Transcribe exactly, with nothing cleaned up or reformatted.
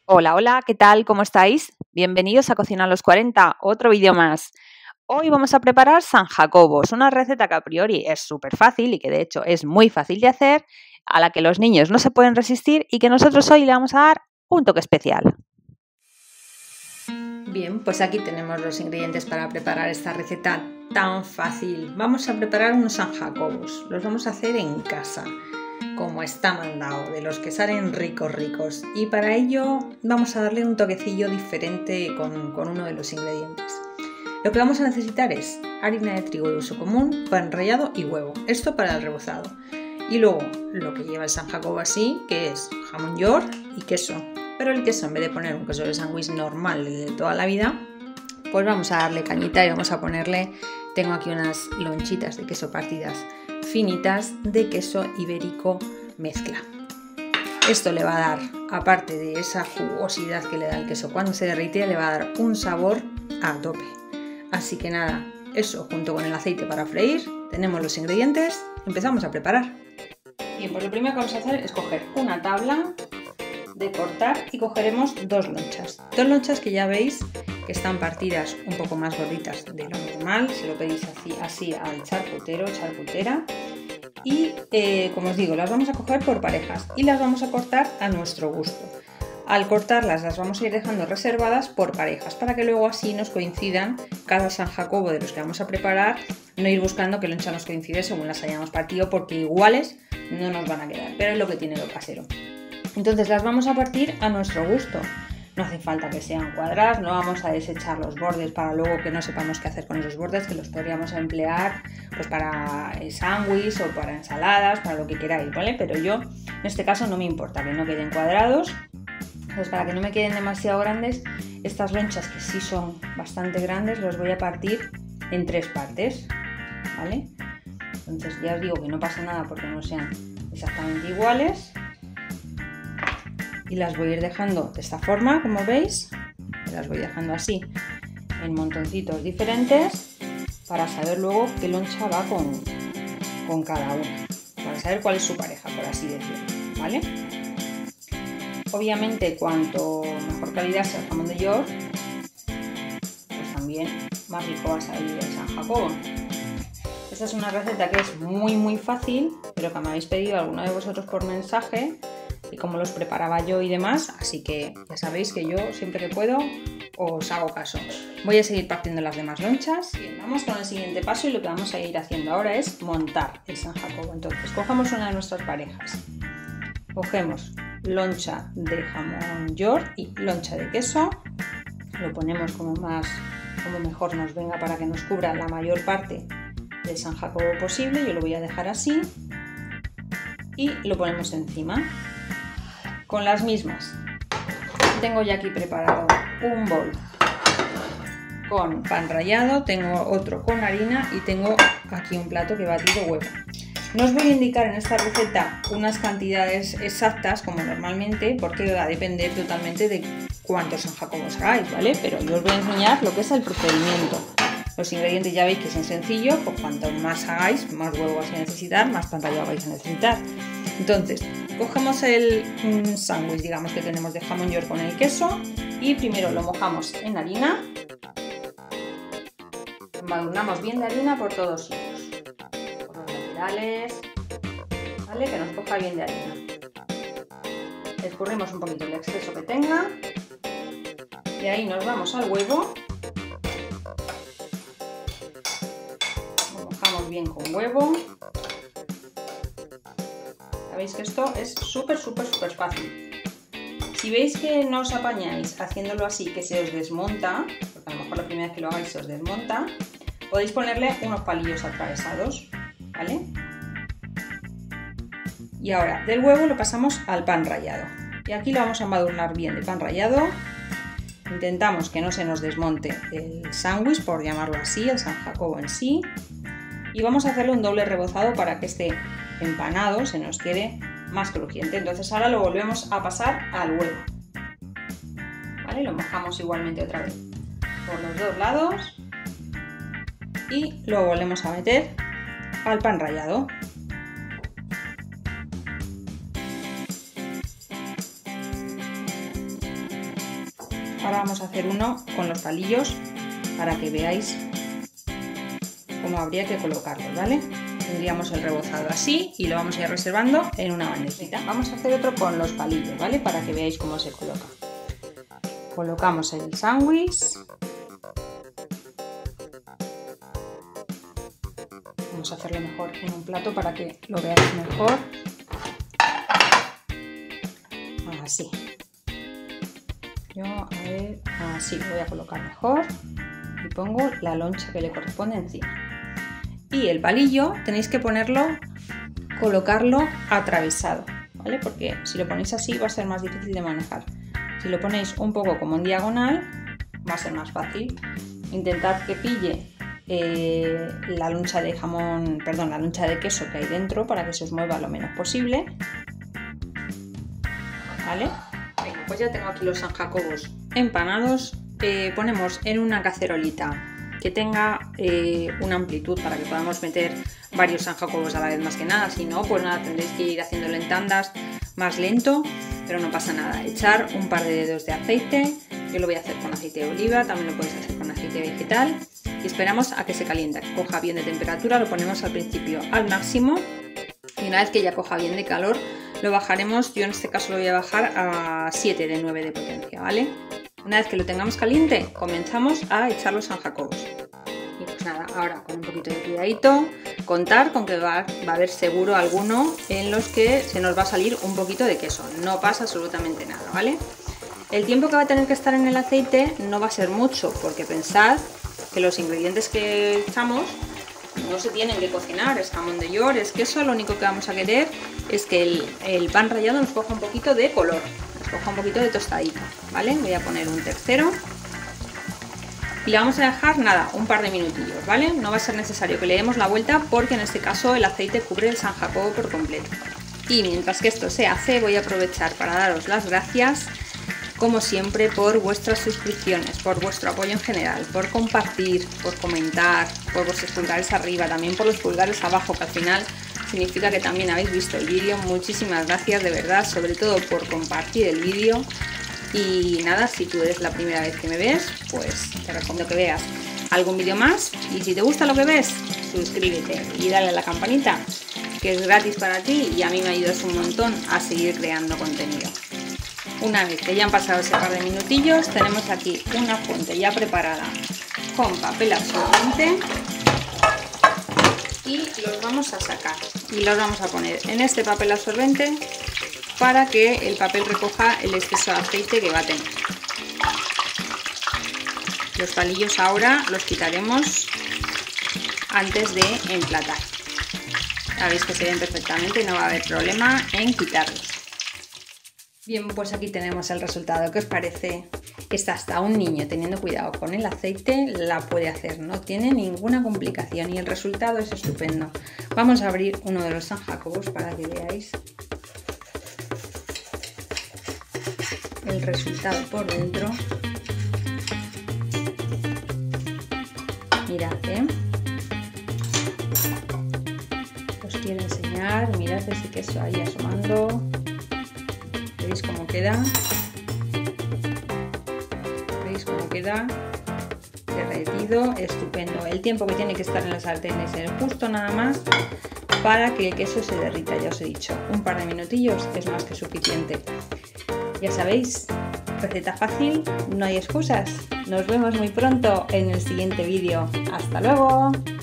Hola, hola, ¿qué tal? ¿Cómo estáis? Bienvenidos a Cocina a los cuarenta, otro vídeo más. Hoy vamos a preparar San Jacobos, una receta que a priori es súper fácil y que de hecho es muy fácil de hacer, a la que los niños no se pueden resistir y que nosotros hoy le vamos a dar un toque especial. Bien, pues aquí tenemos los ingredientes para preparar esta receta tan fácil. Vamos a preparar unos San Jacobos, los vamos a hacer en casa, como está mandado, de los que salen ricos ricos, y para ello vamos a darle un toquecillo diferente con, con uno de los ingredientes. Lo que vamos a necesitar es harina de trigo de uso común, pan rallado y huevo, esto para el rebozado. Y luego lo que lleva el San Jacobo así, que es jamón york y queso. Pero el queso, en vez de poner un queso de sándwich normal de toda la vida, pues vamos a darle cañita y vamos a ponerle, tengo aquí unas lonchitas de queso partidas finitas de queso ibérico mezcla. Esto le va a dar, aparte de esa jugosidad que le da el queso cuando se derrite, le va a dar un sabor a tope. Así que nada, eso junto con el aceite para freír, tenemos los ingredientes, empezamos a preparar. Bien, pues lo primero que vamos a hacer es coger una tabla de cortar y cogeremos dos lonchas. Dos lonchas que ya veis que están partidas un poco más gorditas de lo normal, si lo pedís así, así al charcutero, charcutera. Y eh, como os digo, las vamos a coger por parejas y las vamos a cortar a nuestro gusto. Al cortarlas las vamos a ir dejando reservadas por parejas para que luego así nos coincidan cada San Jacobo de los que vamos a preparar, no ir buscando que loncha nos coincide según las hayamos partido porque iguales no nos van a quedar, pero es lo que tiene lo casero. Entonces las vamos a partir a nuestro gusto. No hace falta que sean cuadradas, no vamos a desechar los bordes para luego que no sepamos qué hacer con esos bordes, que los podríamos emplear pues para sándwich o para ensaladas, para lo que queráis, ¿vale? Pero yo en este caso no me importa que no queden cuadrados. Pues para que no me queden demasiado grandes, estas lonchas que sí son bastante grandes, los voy a partir en tres partes, ¿vale? Entonces ya os digo que no pasa nada porque no sean exactamente iguales. Y las voy a ir dejando de esta forma, como veis, las voy dejando así en montoncitos diferentes para saber luego qué loncha va con, con cada una, para saber cuál es su pareja, por así decirlo, ¿vale? Obviamente cuanto mejor calidad sea el jamón de york, pues también más rico va a salir el San Jacobo. Esta es una receta que es muy muy fácil, pero que me habéis pedido alguno de vosotros por mensaje y cómo los preparaba yo y demás, así que ya sabéis que yo siempre que puedo os hago caso. Voy a seguir partiendo las demás lonchas. Bien, vamos con el siguiente paso y lo que vamos a ir haciendo ahora es montar el San Jacobo. Entonces cogemos una de nuestras parejas, cogemos loncha de jamón york y loncha de queso, lo ponemos como más, como mejor nos venga para que nos cubra la mayor parte del San Jacobo posible. Yo lo voy a dejar así y lo ponemos encima con las mismas. Tengo ya aquí preparado un bol con pan rallado, tengo otro con harina y tengo aquí un plato que he batido huevo. No os voy a indicar en esta receta unas cantidades exactas como normalmente porque va a depender totalmente de cuántos San Jacobos hagáis, ¿vale? Pero yo os voy a enseñar lo que es el procedimiento. Los ingredientes ya veis que son sencillos, pues cuanto más hagáis, más huevo vais a necesitar, más pan rallado vais a necesitar. Entonces, cogemos el mm, sándwich, digamos que tenemos de jamón york con el queso y primero lo mojamos en harina. Embadurnamos bien de harina por todos sitios, por los laterales, ¿vale? Que nos coja bien de harina. Escurrimos un poquito el exceso que tenga y ahí nos vamos al huevo. Lo mojamos bien con huevo. Sabéis que esto es súper, súper, súper fácil. Si veis que no os apañáis haciéndolo así, que se os desmonta, porque a lo mejor la primera vez que lo hagáis se os desmonta, podéis ponerle unos palillos atravesados, ¿vale? Y ahora del huevo lo pasamos al pan rallado. Y aquí lo vamos a embadurnar bien de pan rallado. Intentamos que no se nos desmonte el sándwich, por llamarlo así, el San Jacobo en sí. Y vamos a hacerle un doble rebozado para que este empanado se nos quede más crujiente. Entonces ahora lo volvemos a pasar al huevo, ¿vale? Lo mojamos igualmente otra vez por los dos lados y lo volvemos a meter al pan rallado. Ahora vamos a hacer uno con los palillos para que veáis cómo habría que colocarlo, ¿vale? Tendríamos el rebozado así y lo vamos a ir reservando en una bandejita. Vamos a hacer otro con los palillos, ¿vale? Para que veáis cómo se coloca. Colocamos el sándwich. Vamos a hacerlo mejor en un plato para que lo veáis mejor. Así. Yo, a ver, así lo voy a colocar mejor. Y pongo la loncha que le corresponde encima. Y el palillo tenéis que ponerlo, colocarlo atravesado, ¿vale? Porque si lo ponéis así va a ser más difícil de manejar. Si lo ponéis un poco como en diagonal, va a ser más fácil. Intentad que pille eh, la loncha de jamón, perdón, la loncha de queso que hay dentro para que se os mueva lo menos posible. ¿Vale? Venga, pues ya tengo aquí los San Jacobos empanados. Eh, ponemos en una cacerolita que tenga eh, una amplitud para que podamos meter varios San Jacobos a la vez más que nada. Si no, pues nada, tendréis que ir haciéndolo en tandas más lento, pero no pasa nada. Echar un par de dedos de aceite. Yo lo voy a hacer con aceite de oliva, también lo podéis hacer con aceite vegetal. Y esperamos a que se caliente, que coja bien de temperatura. Lo ponemos al principio al máximo y una vez que ya coja bien de calor lo bajaremos. Yo en este caso lo voy a bajar a siete de nueve de potencia, ¿vale? Una vez que lo tengamos caliente, comenzamos a echar los San Jacobos. Y pues nada, ahora con un poquito de cuidadito, contar con que va, va a haber seguro alguno en los que se nos va a salir un poquito de queso. No pasa absolutamente nada, ¿vale? El tiempo que va a tener que estar en el aceite no va a ser mucho, porque pensad que los ingredientes que echamos no se tienen que cocinar. Es jamón de york, es queso, lo único que vamos a querer es que el, el pan rallado nos coja un poquito de color. Coja un poquito de tostadita, ¿vale? Voy a poner un tercero y le vamos a dejar, nada, un par de minutillos, ¿vale? No va a ser necesario que le demos la vuelta porque en este caso el aceite cubre el San Jacobo por completo. Y mientras que esto se hace, voy a aprovechar para daros las gracias, como siempre, por vuestras suscripciones, por vuestro apoyo en general, por compartir, por comentar, por vuestros pulgares arriba, también por los pulgares abajo, que al final significa que también habéis visto el vídeo. Muchísimas gracias de verdad, sobre todo por compartir el vídeo. Y nada, si tú eres la primera vez que me ves, pues te recomiendo que veas algún vídeo más. Y si te gusta lo que ves, suscríbete y dale a la campanita, que es gratis para ti y a mí me ayudas un montón a seguir creando contenido. Una vez que ya han pasado ese par de minutillos, tenemos aquí una fuente ya preparada con papel absorbente. Y los vamos a sacar y los vamos a poner en este papel absorbente para que el papel recoja el exceso de aceite que va a tener. Los palillos ahora los quitaremos antes de emplatar. Ya veis que se ven perfectamente y no va a haber problema en quitarlos. Bien, pues aquí tenemos el resultado. ¿Qué os parece? Esta hasta un niño teniendo cuidado con el aceite la puede hacer, no tiene ninguna complicación y el resultado es estupendo. Vamos a abrir uno de los San Jacobos para que veáis el resultado por dentro. Mirad, ¿eh? Os quiero enseñar, mirad ese queso ahí asomando. ¿Veis cómo queda? ¿Veis cómo queda? Derretido, estupendo. El tiempo que tiene que estar en la sartén es el justo nada más para que el queso se derrita. Ya os he dicho, un par de minutillos es más que suficiente. Ya sabéis, receta fácil, no hay excusas. Nos vemos muy pronto en el siguiente vídeo. ¡Hasta luego!